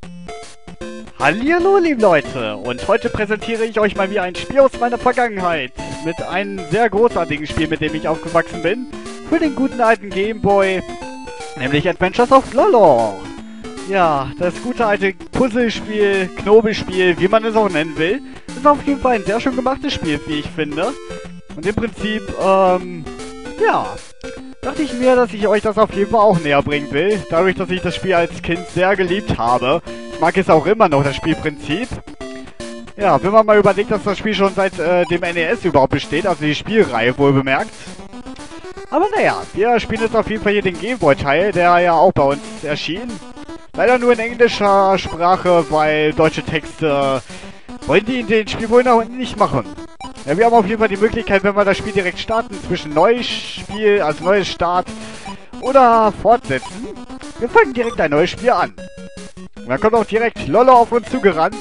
Hallihallo, liebe Leute, und heute präsentiere ich euch mal wieder ein Spiel aus meiner Vergangenheit. Mit einem sehr großartigen Spiel, mit dem ich aufgewachsen bin. Für den guten alten Gameboy, nämlich Adventures of Lolo. Ja, das gute alte Puzzlespiel, Knobelspiel, wie man es auch nennen will. Ist auf jeden Fall ein sehr schön gemachtes Spiel, wie ich finde. Und im Prinzip, ja, dachte ich mir, dass ich euch das auf jeden Fall auch näher bringen will. Dadurch, dass ich das Spiel als Kind sehr geliebt habe. Ich mag es auch immer noch, das Spielprinzip. Ja, wenn man mal überlegt, dass das Spiel schon seit dem NES überhaupt besteht, also die Spielreihe wohl bemerkt. Aber naja, wir spielen jetzt auf jeden Fall hier den Gameboy-Teil, der ja auch bei uns erschien. Leider nur in englischer Sprache, weil deutsche Texte wollen die in den Spiel wohl noch nicht machen. Ja, wir haben auf jeden Fall die Möglichkeit, wenn wir das Spiel direkt starten, zwischen neues Spiel, also neues Start oder fortsetzen. Wir fangen direkt ein neues Spiel an. Und dann kommt auch direkt Lolo auf uns zugerannt.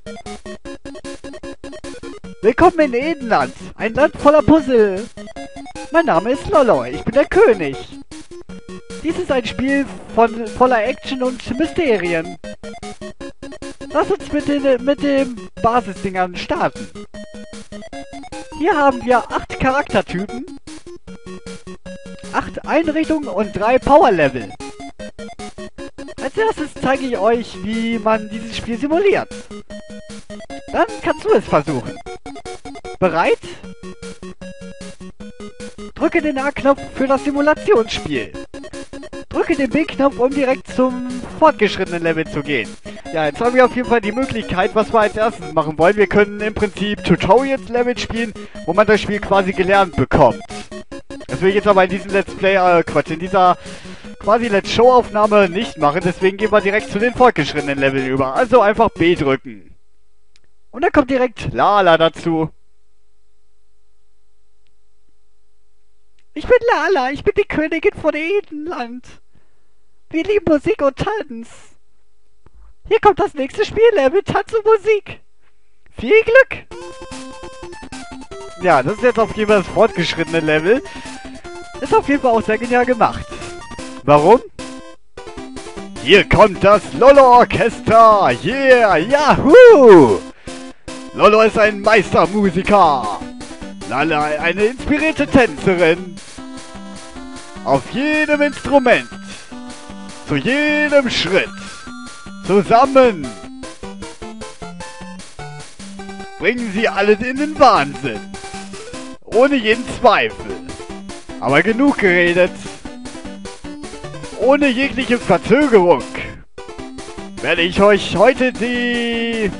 Willkommen in Edenland, ein Land voller Puzzle. Mein Name ist Lolo, ich bin der König. Dies ist ein Spiel voller Action und Mysterien. Lass uns mit den Basisdingern starten. Hier haben wir 8 Charaktertypen, 8 Einrichtungen und 3 Power-Level. Als erstes zeige ich euch, wie man dieses Spiel simuliert. Dann kannst du es versuchen. Bereit? Drücke den A-Knopf für das Simulationsspiel. Drücke den B-Knopf, um direkt zum fortgeschrittenen Level zu gehen. Ja, jetzt haben wir auf jeden Fall die Möglichkeit, was wir als erstes machen wollen. Wir können im Prinzip Tutorials-Level spielen, wo man das Spiel quasi gelernt bekommt. Das will ich jetzt aber in diesem Let's Play, in dieser quasi Let's Show-Aufnahme nicht machen. Deswegen gehen wir direkt zu den fortgeschrittenen Leveln über. Also einfach B drücken. Und dann kommt direkt Lala dazu. Ich bin Lala, ich bin die Königin von Edenland. Wir lieben Musik und Tanz. Hier kommt das nächste Spiellevel, Tanz und Musik. Viel Glück! Ja, das ist jetzt auf jeden Fall das fortgeschrittene Level. Ist auf jeden Fall auch sehr genial gemacht. Warum? Hier kommt das Lolo-Orchester! Yeah! Yahoo! Lolo ist ein Meistermusiker. Lala eine inspirierte Tänzerin. Auf jedem Instrument. Zu jedem Schritt. Zusammen bringen sie alle in den Wahnsinn. Ohne jeden Zweifel. Aber genug geredet. Ohne jegliche Verzögerung werde ich euch heute die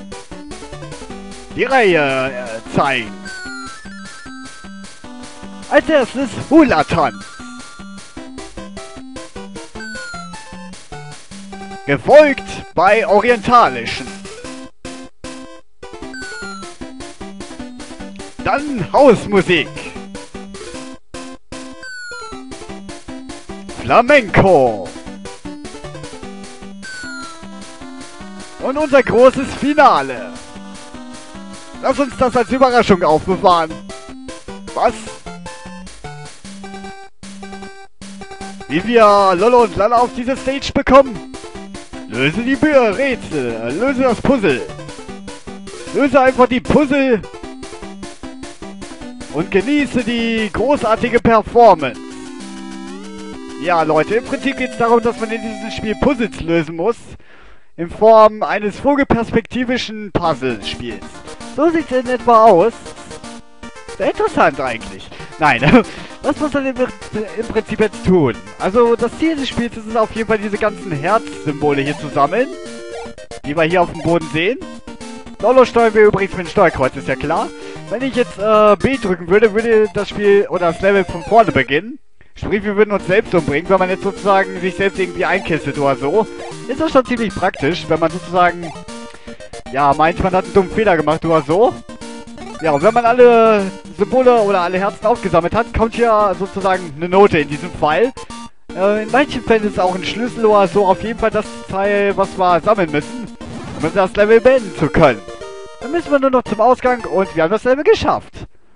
Reihe zeigen. Als erstes Hula-Tanz. Gefolgt bei orientalischen. Dann Hausmusik. Flamenco. Und unser großes Finale. Lass uns das als Überraschung aufbewahren. Was? Wie wir Lolo und Lala auf diese Stage bekommen? Löse die Rätsel, löse das Puzzle. Löse einfach die Puzzle und genieße die großartige Performance. Ja, Leute, im Prinzip geht es darum, dass man in diesem Spiel Puzzles lösen muss. In Form eines vogelperspektivischen Puzzlespiels. So sieht es in etwa aus. Sehr interessant eigentlich. Nein, was muss man im Prinzip jetzt tun? Also das Ziel des Spiels ist es auf jeden Fall, diese ganzen Herzsymbole hier zu sammeln. Die wir hier auf dem Boden sehen. Lolo steuern wir übrigens mit dem Steuerkreuz, ist ja klar. Wenn ich jetzt B drücken würde, würde das Spiel oder das Level von vorne beginnen. Sprich, wir würden uns selbst umbringen, wenn man jetzt sozusagen sich selbst irgendwie einkistet oder so. Ist das schon ziemlich praktisch, wenn man sozusagen, ja, meint, man hat einen dummen Fehler gemacht oder so. Ja, und wenn man alle Symbole oder alle Herzen aufgesammelt hat, kommt hier sozusagen eine Note in diesem Fall. In manchen Fällen ist es auch ein Schlüssel oder so, auf jeden Fall das Teil, was wir sammeln müssen, um das Level beenden zu können. Dann müssen wir nur noch zum Ausgang und wir haben das Level geschafft.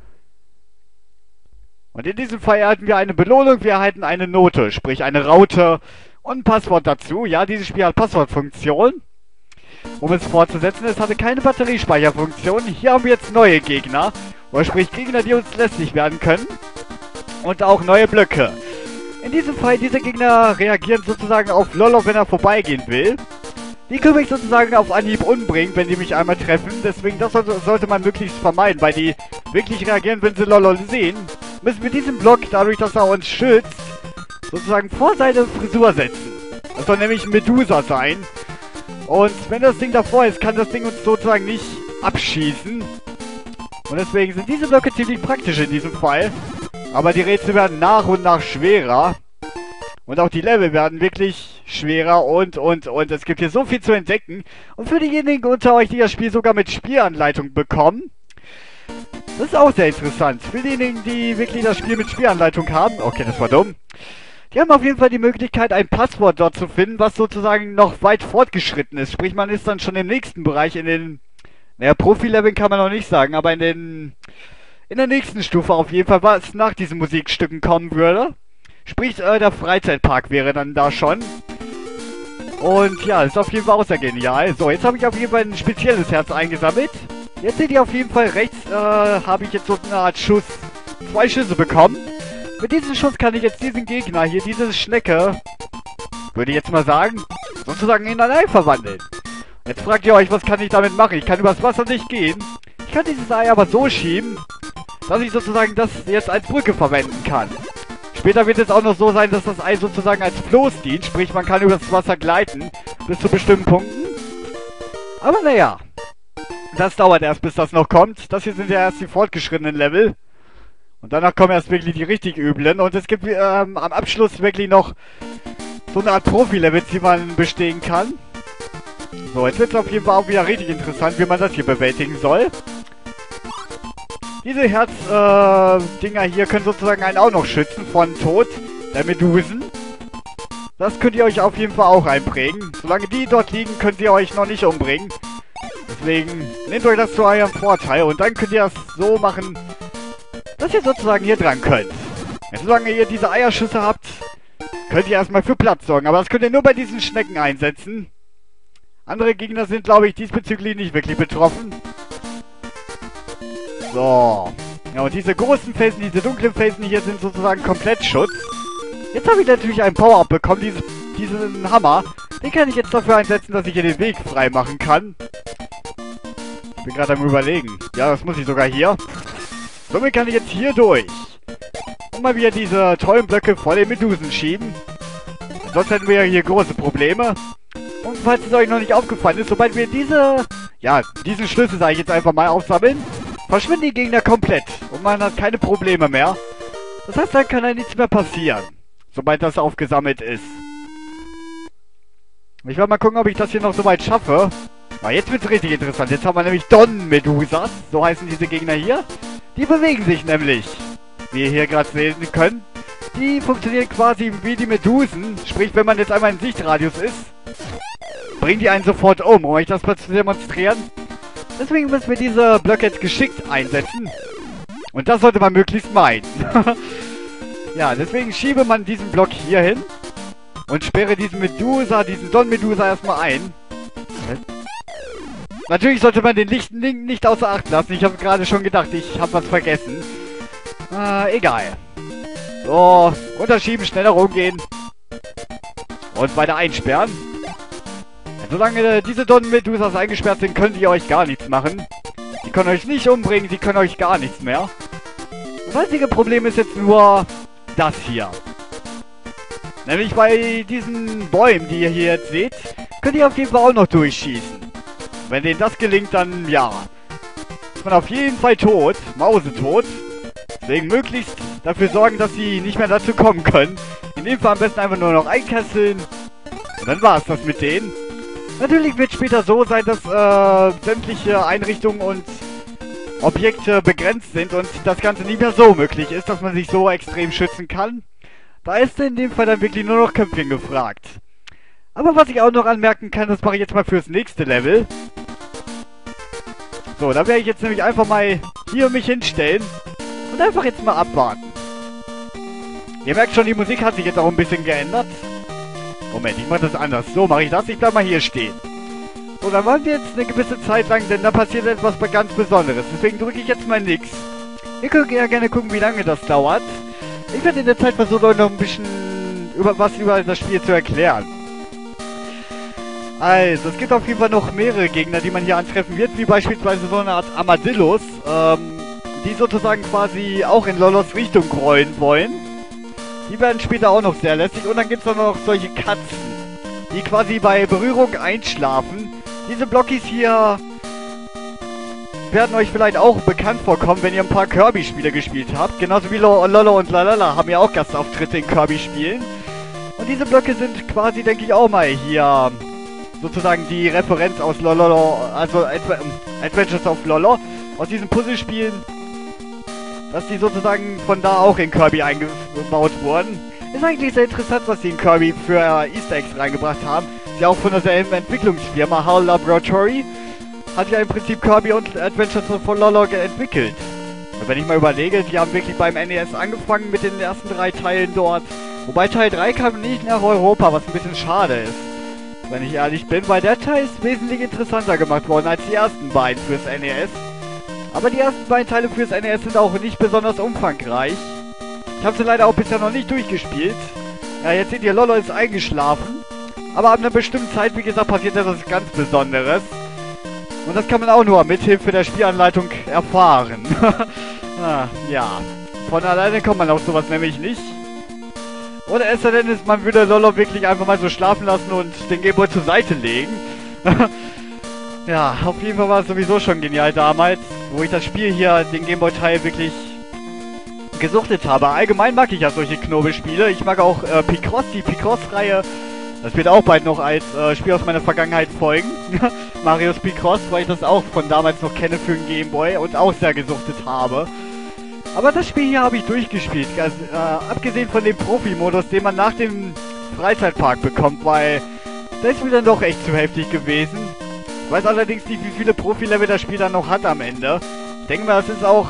Und in diesem Fall erhalten wir eine Belohnung, wir erhalten eine Note, sprich eine Raute und ein Passwort dazu. Ja, dieses Spiel hat Passwortfunktion. um es fortzusetzen. Es hatte keine Batteriespeicherfunktion. Hier haben wir jetzt neue Gegner. Oder sprich Gegner, die uns lästig werden können. Und auch neue Blöcke. In diesem Fall, diese Gegner reagieren sozusagen auf Lolo, wenn er vorbeigehen will. Die können mich sozusagen auf Anhieb umbringen, wenn die mich einmal treffen. Deswegen, das sollte man möglichst vermeiden, weil die wirklich reagieren, wenn sie Lolo sehen. Müssen wir diesen Block, dadurch, dass er uns schützt, sozusagen vor seine Frisur setzen. Das soll nämlich ein Medusa sein. Und wenn das Ding davor ist, kann das Ding uns sozusagen nicht abschießen. Und deswegen sind diese Blöcke ziemlich praktisch in diesem Fall. Aber die Rätsel werden nach und nach schwerer. Und auch die Level werden wirklich schwerer und. Es gibt hier so viel zu entdecken. Und für diejenigen unter euch, die das Spiel sogar mit Spielanleitung bekommen, das ist auch sehr interessant. Für diejenigen, die wirklich das Spiel mit Spielanleitung haben, okay, das war dumm. Die haben auf jeden Fall die Möglichkeit, ein Passwort dort zu finden, was sozusagen noch weit fortgeschritten ist. Sprich, man ist dann schon im nächsten Bereich in den, naja, Profi-Leveln kann man noch nicht sagen, aber in der nächsten Stufe auf jeden Fall, was nach diesen Musikstücken kommen würde. Sprich, der Freizeitpark wäre dann da schon. Und ja, ist auf jeden Fall auch sehr genial. So, jetzt habe ich auf jeden Fall ein spezielles Herz eingesammelt. Jetzt seht ihr auf jeden Fall rechts, habe ich jetzt so eine Art Schuss, 2 Schüsse bekommen. Mit diesem Schuss kann ich jetzt diesen Gegner hier, diese Schnecke, würde ich jetzt mal sagen, sozusagen in ein Ei verwandeln. Jetzt fragt ihr euch, was kann ich damit machen? Ich kann übers Wasser nicht gehen. Ich kann dieses Ei aber so schieben, dass ich sozusagen das jetzt als Brücke verwenden kann. Später wird es auch noch so sein, dass das Ei sozusagen als Floß dient. Sprich, man kann übers Wasser gleiten, bis zu bestimmten Punkten. Aber naja, das dauert erst, bis das noch kommt. Das hier sind ja erst die fortgeschrittenen Level. Und danach kommen erst wirklich die richtig üblen. Und es gibt am Abschluss wirklich noch so eine Art Profi-Level, die man bestehen kann. So, jetzt wird es auf jeden Fall auch wieder richtig interessant, wie man das hier bewältigen soll. Diese Herz-Dinger hier können sozusagen einen auch noch schützen von Tod der Medusen. Das könnt ihr euch auf jeden Fall auch einprägen. Solange die dort liegen, könnt ihr euch noch nicht umbringen. Deswegen nehmt euch das zu eurem Vorteil und dann könnt ihr das so machen, dass ihr sozusagen hier dran könnt. Solange ihr diese Eierschüsse habt, könnt ihr erstmal für Platz sorgen. Aber das könnt ihr nur bei diesen Schnecken einsetzen. Andere Gegner sind, glaube ich, diesbezüglich nicht wirklich betroffen. So. Ja, und diese großen Felsen, diese dunklen Felsen hier sind sozusagen komplett Schutz. Jetzt habe ich natürlich einen Power-Up bekommen, diesen Hammer. Den kann ich jetzt dafür einsetzen, dass ich hier den Weg frei machen kann. Ich bin gerade am Überlegen. Ja, das muss ich sogar hier. Somit kann ich jetzt hier durch. Und mal wieder diese tollen Blöcke vor den Medusen schieben. Sonst hätten wir ja hier große Probleme. Und falls es euch noch nicht aufgefallen ist, sobald wir diesen Schlüssel, sage ich jetzt einfach mal, aufsammeln, verschwinden die Gegner komplett. Und man hat keine Probleme mehr. Das heißt, dann kann ja nichts mehr passieren. Sobald das aufgesammelt ist. Ich werde mal gucken, ob ich das hier noch so weit schaffe. Aber jetzt wird es richtig interessant. Jetzt haben wir nämlich Don-Medusas. So heißen diese Gegner hier. Die bewegen sich nämlich. Wie ihr hier gerade sehen könnt. Die funktionieren quasi wie die Medusen. Sprich, wenn man jetzt einmal in Sichtradius ist, bringen die einen sofort um euch das mal zu demonstrieren. Deswegen müssen wir diese Blöcke jetzt geschickt einsetzen. Und das sollte man möglichst meiden. Ja, deswegen schiebe man diesen Block hier hin. Und sperre diesen Don-Medusa erstmal ein. Natürlich sollte man den lichten Link nicht außer Acht lassen. Ich habe gerade schon gedacht, ich habe was vergessen. Egal. So, runterschieben, schneller rumgehen. Und weiter einsperren. Solange diese Don-Medusas eingesperrt sind, könnt ihr euch gar nichts machen. Die können euch nicht umbringen, die können euch gar nichts mehr. Das einzige Problem ist jetzt nur das hier. Nämlich bei diesen Bäumen, die ihr hier jetzt seht, könnt ihr auf jeden Fall auch noch durchschießen. Wenn denen das gelingt, dann ja. Ist man auf jeden Fall tot, mausetot. Deswegen möglichst dafür sorgen, dass sie nicht mehr dazu kommen können. In dem Fall am besten einfach nur noch einkesseln. Und dann war es das mit denen. Natürlich wird später so sein, dass sämtliche Einrichtungen und Objekte begrenzt sind und das Ganze nicht mehr so möglich ist, dass man sich so extrem schützen kann. Da ist in dem Fall dann wirklich nur noch Köpfchen gefragt. Aber was ich auch noch anmerken kann, das mache ich jetzt mal fürs nächste Level. So, da werde ich jetzt nämlich einfach mal hier mich hinstellen und einfach jetzt mal abwarten. Ihr merkt schon, die Musik hat sich jetzt auch ein bisschen geändert. Moment, ich mache das anders. So mache ich das. Ich bleib mal hier stehen. Oder warten wir jetzt eine gewisse Zeit lang, denn da passiert etwas ganz Besonderes. Deswegen drücke ich jetzt mal nix. Ihr könnt ja gerne gucken, wie lange das dauert. Ich werde in der Zeit versuchen, euch noch ein bisschen über das Spiel zu erklären. Also, es gibt auf jeden Fall noch mehrere Gegner, die man hier antreffen wird, wie beispielsweise so eine Art Armadillos, die sozusagen quasi auch in Lollos Richtung rollen wollen. Die werden später auch noch sehr lästig. Und dann gibt es noch solche Katzen, die quasi bei Berührung einschlafen. Diese Blockies hier werden euch vielleicht auch bekannt vorkommen, wenn ihr ein paar Kirby-Spiele gespielt habt. Genauso wie Lollo und Lalala haben ja auch Gastauftritte in Kirby-Spielen. Und diese Blöcke sind quasi, denke ich, auch mal hier sozusagen die Referenz aus Lollo, also Adventures of Lollo, aus diesen Puzzlespielen, dass die sozusagen von da auch in Kirby eingebaut wurden. Ist eigentlich sehr interessant, was die in Kirby für Easter Eggs reingebracht haben. Ist ja auch von derselben Entwicklungsfirma, HAL Laboratory, hat ja im Prinzip Kirby und Adventures of Lollo entwickelt. Und wenn ich mal überlege, die haben wirklich beim NES angefangen mit den ersten 3 Teilen dort. Wobei Teil 3 kam nicht nach Europa, was ein bisschen schade ist. Wenn ich ehrlich bin, weil der Teil ist wesentlich interessanter gemacht worden als die ersten beiden fürs NES. Aber die ersten beiden Teile fürs NES sind auch nicht besonders umfangreich. Ich habe sie leider auch bisher noch nicht durchgespielt. Ja, jetzt seht ihr, Lollo ist eingeschlafen. Aber ab einer bestimmten Zeit, wie gesagt, passiert etwas ganz Besonderes. Und das kann man auch nur mithilfe der Spielanleitung erfahren. Ja, von alleine kommt man auf sowas nämlich nicht. Oder es sei denn, man würde Lollo wirklich einfach mal so schlafen lassen und den Gameboy zur Seite legen. Ja, auf jeden Fall war es sowieso schon genial damals, wo ich das Spiel hier, den Gameboy-Teil, wirklich gesuchtet habe. Allgemein mag ich ja solche Knobelspiele. Ich mag auch Picross, die Picross-Reihe. Das wird auch bald noch als Spiel aus meiner Vergangenheit folgen. Marios Picross, weil ich das auch von damals noch kenne für den Gameboy und auch sehr gesuchtet habe. Aber das Spiel hier habe ich durchgespielt, also, abgesehen von dem Profi-Modus, den man nach dem Freizeitpark bekommt, weil das ist mir dann doch echt zu heftig gewesen. Ich weiß allerdings nicht, wie viele Profi-Level das Spiel dann noch hat am Ende. Ich denke mal, das ist auch,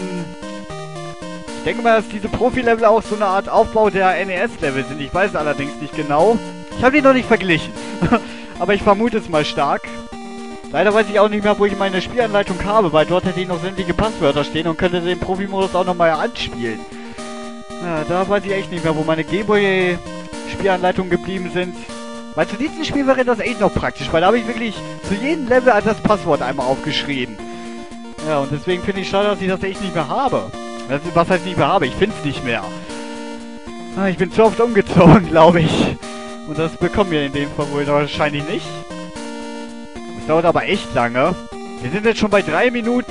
dass diese Profi-Level auch so eine Art Aufbau der NES-Level sind. Ich weiß es allerdings nicht genau. Ich habe die noch nicht verglichen, aber ich vermute es mal stark. Leider weiß ich auch nicht mehr, wo ich meine Spielanleitung habe, weil dort hätte ich noch sämtliche Passwörter stehen und könnte den Profi-Modus auch nochmal anspielen. Ja, da weiß ich echt nicht mehr, wo meine Gameboy-Spielanleitungen geblieben sind. Weil zu diesem Spiel wäre das echt noch praktisch, weil da habe ich wirklich zu jedem Level das Passwort einmal aufgeschrieben. Ja, und deswegen finde ich schade, dass ich das echt nicht mehr habe. Was heißt nicht mehr habe? Ich finde es nicht mehr. Ich bin zu oft umgezogen, glaube ich. Und das bekommen wir in dem Fall wohl wahrscheinlich nicht. Das dauert aber echt lange. Wir sind jetzt schon bei 3 Minuten.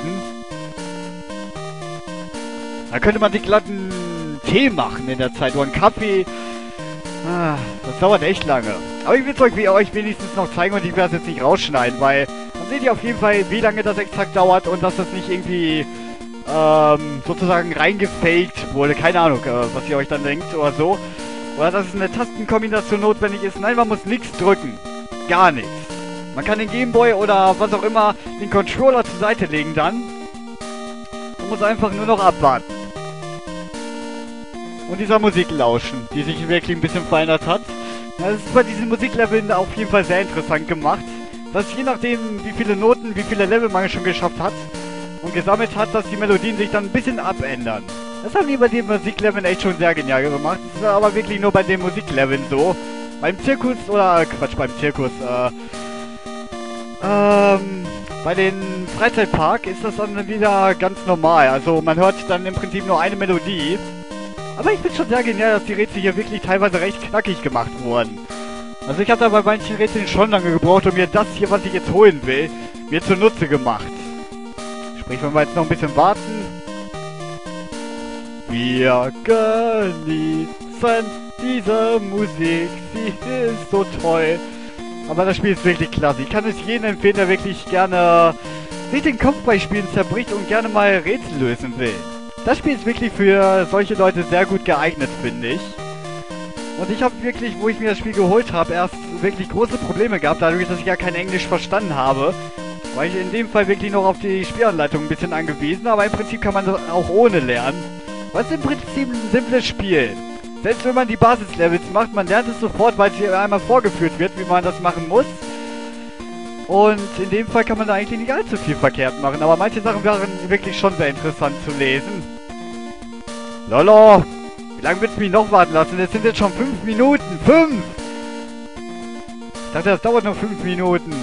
Da könnte man sich glatt einen Tee machen in der Zeit oder einen Kaffee. Das dauert echt lange. Aber ich will es euch wenigstens noch zeigen und ich werde es jetzt nicht rausschneiden, weil dann seht ihr auf jeden Fall, wie lange das exakt dauert und dass das nicht irgendwie sozusagen reingefaked wurde. Keine Ahnung, was ihr euch dann denkt oder so. Oder dass es eine Tastenkombination notwendig ist. Nein, man muss nichts drücken. Gar nichts. Man kann den Gameboy oder was auch immer, den Controller zur Seite legen dann. Man muss einfach nur noch abwarten. Und dieser Musik lauschen, die sich wirklich ein bisschen verändert hat. Ja, das ist bei diesen Musikleveln auf jeden Fall sehr interessant gemacht. Dass je nachdem, wie viele Noten, wie viele Level man schon geschafft hat und gesammelt hat, dass die Melodien sich dann ein bisschen abändern. Das haben die bei den Musikleveln echt schon sehr genial gemacht. Das ist aber wirklich nur bei den Musikleveln so. Beim Zirkus, oder Quatsch, beim Zirkus, bei den Freizeitpark ist das dann wieder ganz normal. Also man hört dann im Prinzip nur eine Melodie. Aber ich finde schon sehr genial, dass die Rätsel hier wirklich teilweise recht knackig gemacht wurden. Also ich habe da bei manchen Rätseln schon lange gebraucht, um mir das hier, was ich jetzt holen will, mir zunutze gemacht. Sprich, wenn wir jetzt noch ein bisschen warten. Wir genießen diese Musik, sie ist so toll. Aber das Spiel ist wirklich klasse. Ich kann es jedem empfehlen, der wirklich gerne sich den Kopf bei Spielen zerbricht und gerne mal Rätsel lösen will. Das Spiel ist wirklich für solche Leute sehr gut geeignet, finde ich. Und ich habe wirklich, wo ich mir das Spiel geholt habe, erst wirklich große Probleme gehabt, dadurch, dass ich ja kein Englisch verstanden habe. War ich in dem Fall wirklich noch auf die Spielanleitung ein bisschen angewiesen, aber im Prinzip kann man das auch ohne lernen. Was ist im Prinzip ein simples Spiel. Selbst wenn man die Basislevels macht, man lernt es sofort, weil es hier einmal vorgeführt wird, wie man das machen muss. Und in dem Fall kann man da eigentlich nicht allzu viel verkehrt machen. Aber manche Sachen waren wirklich schon sehr interessant zu lesen. Lolo! Wie lange willst du mich noch warten lassen? Es sind jetzt schon 5 Minuten. 5! Ich dachte, das dauert noch 5 Minuten.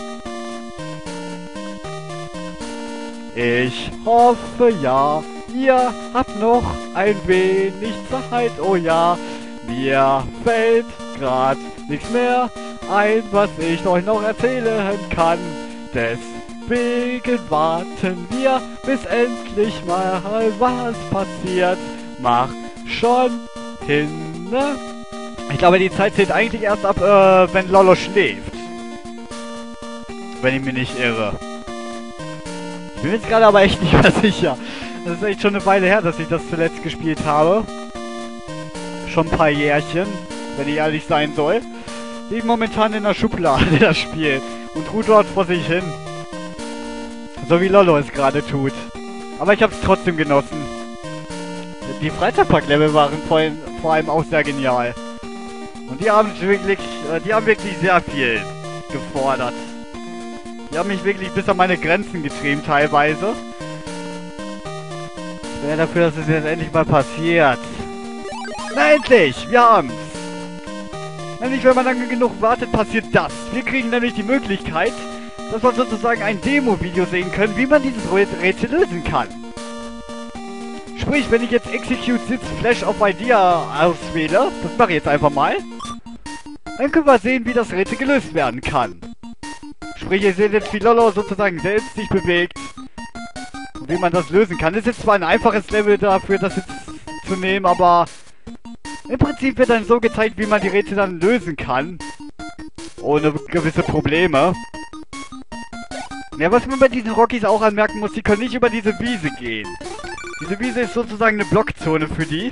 Ich hoffe, ja, ihr habt noch ein wenig Zeit. Oh ja, mir fällt grad nichts mehr ein, was ich euch noch erzählen kann. Deswegen warten wir, bis endlich mal was passiert. Mach schon hin, ne? Ich glaube, die Zeit zählt eigentlich erst ab, wenn Lolo schläft. Wenn ich mich nicht irre. Ich bin mir jetzt gerade aber echt nicht mehr sicher. Das ist echt schon eine Weile her, dass ich das zuletzt gespielt habe. Schon ein paar Jährchen, wenn ich ehrlich sein soll. Liegt momentan in der Schublade, das Spiel. Und ruht dort vor sich hin. So wie Lolo es gerade tut. Aber ich habe es trotzdem genossen. Die Freizeitpark-Level waren vor allem auch sehr genial. Und die haben wirklich sehr viel gefordert. Die haben mich wirklich bis an meine Grenzen getrieben teilweise. Ich wäre dafür, dass es jetzt endlich mal passiert. Na endlich! Wir haben's! Nämlich, wenn man lange genug wartet, passiert das. Wir kriegen nämlich die Möglichkeit, dass wir sozusagen ein Demo-Video sehen können, wie man dieses Rätsel lösen kann. Sprich, wenn ich jetzt Execute Sits Flash of Idea auswähle, das mache ich jetzt einfach mal, dann können wir sehen, wie das Rätsel gelöst werden kann. Sprich, ihr seht jetzt, wie Lolo sozusagen selbst sich bewegt und wie man das lösen kann. Das ist jetzt zwar ein einfaches Level dafür, das jetzt zu nehmen, aber im Prinzip wird dann so gezeigt, wie man die Rätsel dann lösen kann. Ohne gewisse Probleme. Ja, was man bei diesen Rockies auch anmerken muss, die können nicht über diese Wiese gehen. Diese Wiese ist sozusagen eine Blockzone für die.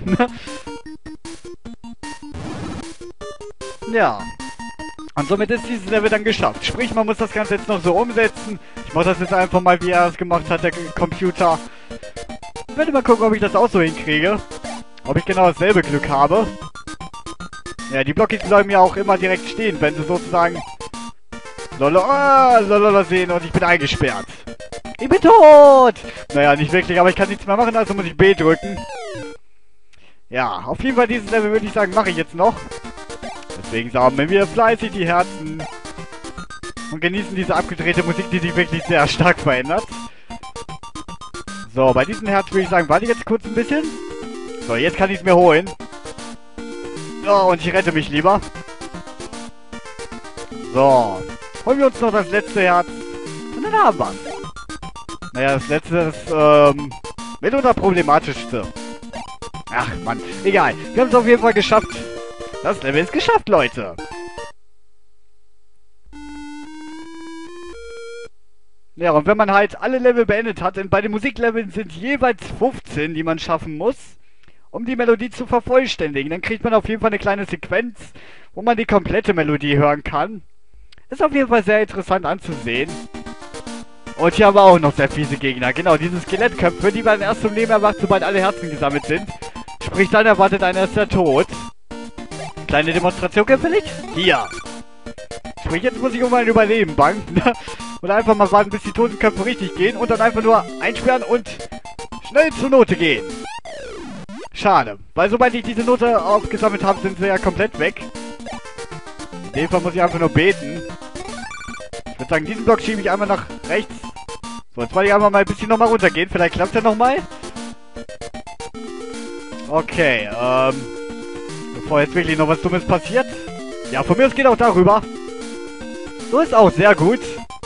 Ja. Und somit ist dieses Level dann geschafft. Sprich, man muss das Ganze jetzt noch so umsetzen. Ich mache das jetzt einfach mal, wie er es gemacht hat, der Computer. Ich werde mal gucken, ob ich das auch so hinkriege. Ob ich genau dasselbe Glück habe. Ja, die Blockies bleiben ja auch immer direkt stehen, wenn sie sozusagen Lolololololol sehen und ich bin eingesperrt. Ich bin tot! Naja, nicht wirklich, aber ich kann nichts mehr machen, also muss ich B drücken. Ja, auf jeden Fall dieses Level würde ich sagen, mache ich jetzt noch. Deswegen sammeln wir fleißig die Herzen und genießen diese abgedrehte Musik, die sich wirklich sehr stark verändert. So, bei diesem Herz würde ich sagen, warte jetzt kurz ein bisschen. So, jetzt kann ich es mir holen. Oh, und ich rette mich lieber. So, holen wir uns noch das letzte Herz. Und dann haben wir es. Naja, das letzte ist, mitunter problematischste. Ach, Mann. Egal. Wir haben es auf jeden Fall geschafft. Das Level ist geschafft, Leute. Ja, und wenn man halt alle Level beendet hat, denn bei den Musikleveln sind jeweils 15, die man schaffen muss, um die Melodie zu vervollständigen. Dann kriegt man auf jeden Fall eine kleine Sequenz, wo man die komplette Melodie hören kann. Ist auf jeden Fall sehr interessant anzusehen. Und hier haben wir auch noch sehr fiese Gegner. Genau, diese Skelettköpfe, die werden erst zum Leben erwacht, sobald alle Herzen gesammelt sind. Sprich, dann erwartet einer ist der Tod. Kleine Demonstration vielleicht? Hier. Sprich, jetzt muss ich um mein Überleben bangen. Und einfach mal warten, bis die Totenköpfe richtig gehen. Und dann einfach nur einsperren und schnell zur Note gehen. Schade. Weil sobald ich diese Note aufgesammelt habe, sind sie ja komplett weg. In dem Fall muss ich einfach nur beten. Ich würde sagen, diesen Block schiebe ich einmal nach rechts. So, jetzt wollte ich einfach mal ein bisschen nochmal runtergehen. Vielleicht klappt er nochmal. Okay, bevor jetzt wirklich noch was Dummes passiert. Ja, von mir aus geht auch darüber. So ist auch sehr gut.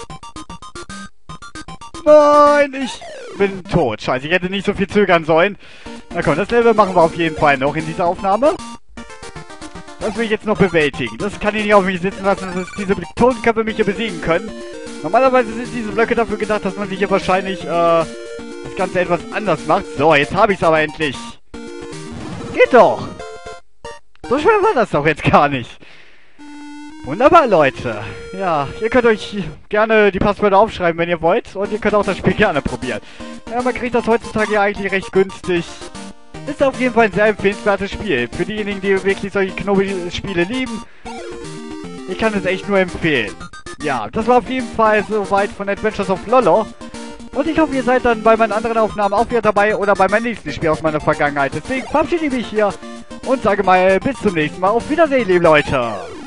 Nein, ich bin tot. Scheiße, ich hätte nicht so viel zögern sollen. Na komm, das Level machen wir auf jeden Fall noch in dieser Aufnahme. Das will ich jetzt noch bewältigen. Das kann ich nicht auf mich sitzen lassen, dass diese Totenköpfe mich hier besiegen können. Normalerweise sind diese Blöcke dafür gedacht, dass man sich hier wahrscheinlich, das Ganze etwas anders macht. So, jetzt habe ich es aber endlich. Geht doch. So schwer war das doch jetzt gar nicht. Wunderbar, Leute. Ja, ihr könnt euch gerne die Passwörter aufschreiben, wenn ihr wollt. Und ihr könnt auch das Spiel gerne probieren. Ja, man kriegt das heutzutage ja eigentlich recht günstig. Ist auf jeden Fall ein sehr empfehlenswertes Spiel. Für diejenigen, die wirklich solche Knobelspiele lieben. Ich kann es echt nur empfehlen. Ja, das war auf jeden Fall soweit von Adventures of Lolo. Und ich hoffe, ihr seid dann bei meinen anderen Aufnahmen auch wieder dabei oder bei meinem nächsten Spiel aus meiner Vergangenheit. Deswegen verabschiede ich mich hier und sage mal bis zum nächsten Mal. Auf Wiedersehen, liebe Leute.